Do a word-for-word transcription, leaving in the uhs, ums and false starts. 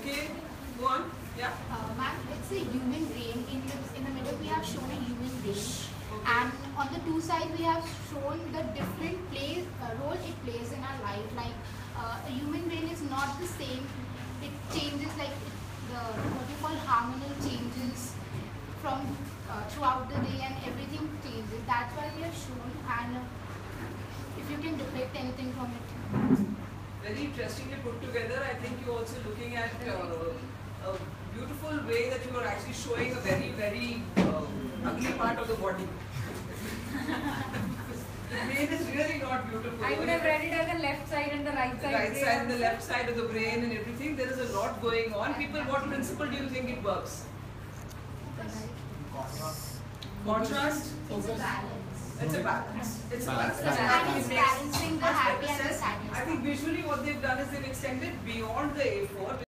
Okay, go on. Yeah. Uh, Ma'am, it's a human brain. In the, in the middle, we have shown a human brain, Okay. and on the two sides, we have shown the different play, uh, role it plays in our life. Like uh, a human brain is not the same. It changes, like it, the what you call harmonial changes from uh, throughout the day, and everything changes. That's why we have shown. And uh, if you can depict anything from it. Very interestingly put together. I think you're also looking at uh, a beautiful way that you are actually showing a very, very uh, ugly part of the body. The brain is really not beautiful. I would have read it as the left side and the right side. Right side and the left side of the brain and everything. There is a lot going on. People, what principle do you think it works? Contrast? It's a balance. It's a balance. It's a balance. It's balance, balancing the Much happy better and the sense. sadness. I think visually what they've done is they've extended beyond the A four.